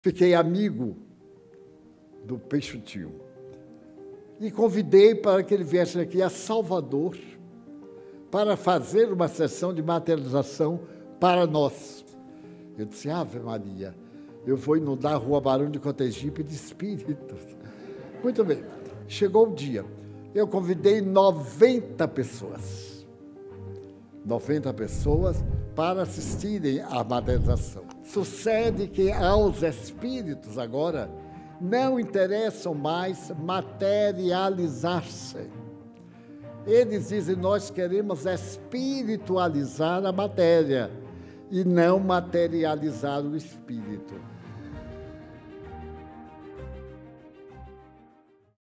Fiquei amigo do Peixotinho e convidei para que ele viesse aqui a Salvador para fazer uma sessão de materialização para nós. Eu disse, Ave Maria, eu vou inundar a Rua Barão de Cotegipe de espíritos. Muito bem, chegou o dia. Eu convidei 90 pessoas. 90 pessoas para assistirem à materialização. Sucede que aos espíritos agora não interessam mais materializar-se. Eles dizem, nós queremos espiritualizar a matéria e não materializar o espírito.